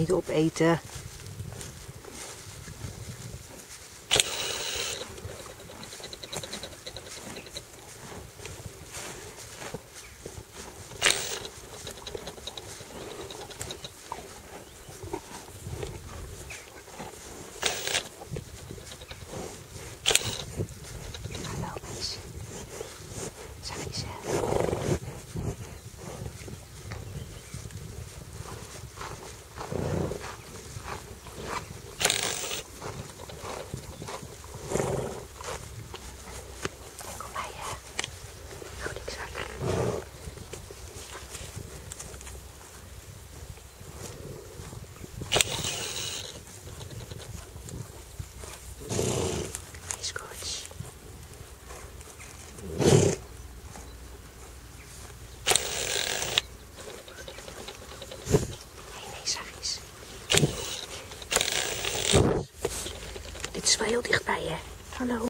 niet opeten. Hallo meisje. Zachtjes hè. Kom bij hè. Goed, ik zak. Is goed. Nee, zachtjes. Dit is wel heel dichtbij hè. Hallo.